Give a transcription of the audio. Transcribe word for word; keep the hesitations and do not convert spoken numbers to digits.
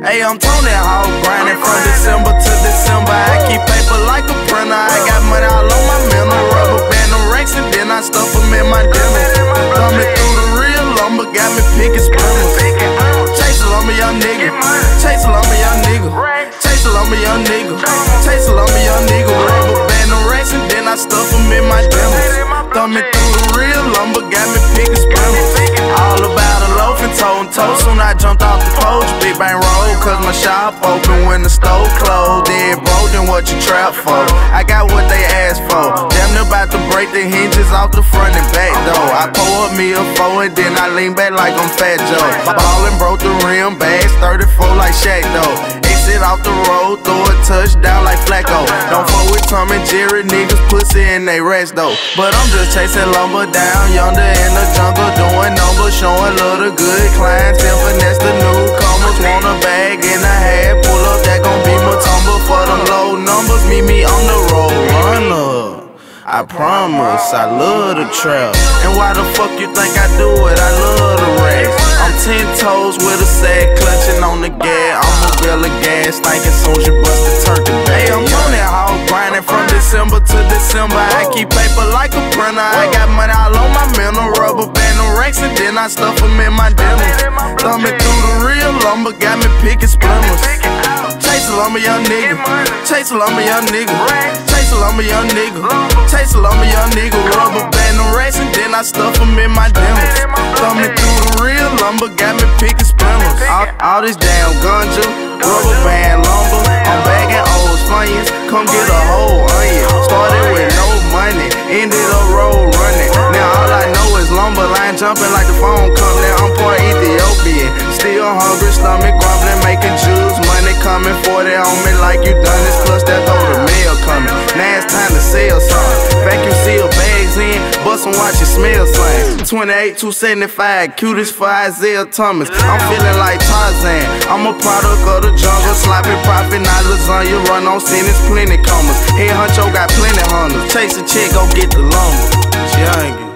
Hey, I'm Tony Hawk, grinding from December to December. I keep paper like a printer. I got money all on my mental. Rubber band them racks and then I stuff them in my denim. Thumbing through the real lumber, got me picking splinters. Chase a lumber, young nigga. Chase a lumber, young nigga. Chase a lumber, young nigga. Chase a lumber, young nigga. Rubber band them racks and then I stuff them in my denim. Thumbing through the real lumber, got me picking splinters. All about a loaf and toe and toe. Soon I jumped off the porch, big bang roll, cause my shop open when the store closed. Dead broke, then what you trap for? I got what they asked for. Damn near about to break the hinges off the front and back door. I pour up me a four and then I lean back like I'm Fat Joe. Ballin' broke the rim, bags thirty-four like Shaq though. Exit off the road, throw a touchdown like Flacco. Don't fuck with Tom and Jerry, niggas pussy and they rest though. But I'm just chasing lumber down yonder in the jungle, doing numbers, showing love to good clients and finesse the newcomers. Want a bag and a hat, pull up, that gon' be my tumble for them low numbers. Meet me on the road runner. I promise, I love the trap. And why the fuck you think I do it? I love the race. I'm ten toes with a sack, clutching on the gas. I'm a bill of gas, thinking soon as you bust the turkey bag. Hey, I'm Tony Hawk, grinding from December to December. I keep paper like a printer. I got money all on my mental. Rubber band them racks and then I stuff them in my denim. Thumbing through the real lumber, got me picking splinters. Chase a lumber, young nigga. Chase a lumber, young nigga. Chase a lumber, young nigga. Chase a lumber, young nigga. Rubber band them racks and then I stuff them in my denim. Thumbing through the real lumber, got me picking splinters. All, all this damn ganja, rubber band lumber. I'm bagging old funyuns, come get a whole onion. Started with no money, ended up road running. Now all I know is lumber line jumping like the phone company. I'm part Ethiopian, still hungry, stomach grumbling, making juice. Money coming, forty on me like you done this. Plus that throw the mail coming. Now it's time to sell something. Vacuum seal bags in, bust and watch it smell something. twenty-eight, two seventy-five, cutest for Isaiah Thomas. I'm feeling like Tarzan. I'm a product of the jungle, sloppy profit, not lasagna. Run on sentence, plenty commas. Head honcho got plenty hunters. Chase a chick, go get the lumber. Young.